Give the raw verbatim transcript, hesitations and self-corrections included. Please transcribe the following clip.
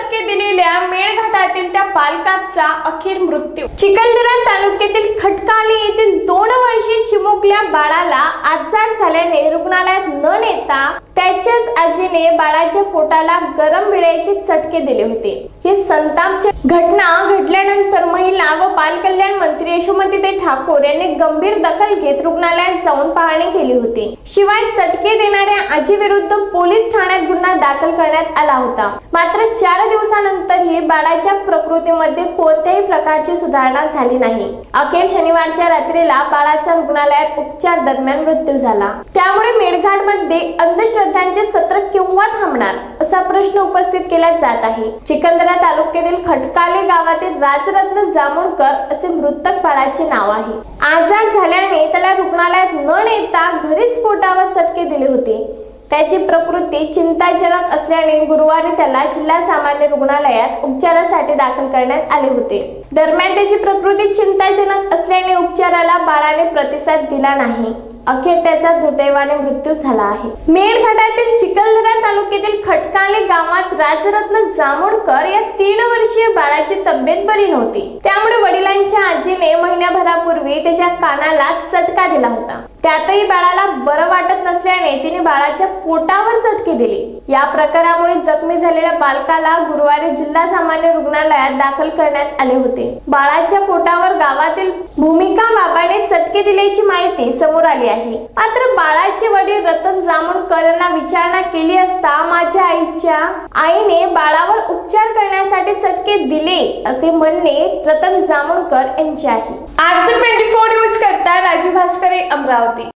चटके दिलेल्या मेळघाटातील त्या बालकाचा अखेर मृत्यू। चिखलदरा तालुक्यातील खटकाली येथील दोन वर्षीय चिमुकल्या बाळाला आजार झाल्याने रुग्णालयात न नेता त्याच्याच आजीने बाळाच्या पोटाला गरम विड्याचे चटके दिले होते। ही संतापजनक घटना घडल्यानंतर महिला व बालकल्याण मंत्री यशोमतीताई ठाकूर यांनी गंभीर दखल घेत रुग्णालयात जाऊन पाहणी केली होती। शिवाय चटके देणाऱ्या आजी विरुद्ध पोलीस ठाण्यात गुन्हा दाखल करण्यात आला होता। मात्र चार दिवसानंतरही बाळाच्या प्रकृतीमध्ये कोणत्याही प्रकारची सुधारणा झाली नाही। अखेर शनिवारच्या रात्रीला बाळाचा रुग्णालयात उपचार दरम्यान मृत्यू झाला। त्यामुळे मेळघाटमध्ये अंधश्रद्धांचे सत्र केव्हा थांबणार असा प्रश्न उपस्थित केला जात आहे। चिखलदरा तालुक्यातील खटकाली गावातील राजरत्न जामुळकर असे मृतक बाळाचे नाव आहे। आजार झाल्याने त्याला रुग्णालयात न नेता घरीच पोटावर चटके दिले होते। त्याची प्रकृती चिंताजनक असल्याने गुरुवारी त्याला जिल्हा सामान्य रुग्णालयात उपचारासाठी दाखल करण्यात आले होते। दरम्यान त्याची प्रकृती चिंताजनक असल्याने उपचाराला बाळाने प्रतिसाद दिला नाही। अखेर त्याचा दुर्दैवाने मृत्यू झाला आहे। मेळघाटातील चिखलदरा तालुक्यातील खटकाली गावात राजरत्न जामुळकर या तीन वर्षीय बाळाची तब्येत बरी नव्हती। त्यामुळे वडिलांच्या आजीने महिन्याभरापूर्वी त्याच्या कानाला चटका दिला होता। त्यातही बाळाला बरं वाटत नसल्याने तिने बाळाच्या पोटावर चटके दिली। या प्रकारामुळे जखमी झालेल्या बालकाला गुरुवारी जिल्हा सामान्य रुग्णालयात दाखल करण्यात आले होते। बाळाच्या पोटावर गावातील भूमिका बाबाने चटके दिल्याची माहिती समोर आली आहे। मात्र बाळाचे वडील रतन जामुळकर यांना विचारणा केली असता माझ्या आईच्या आईने बाळावर उपचार करण्यासाठी चटके दिले असे म्हणणे रतन जामुळकर यांचे आहे। आरसी चोवीस न्यूज करता राजू भास्करे, अमरावती।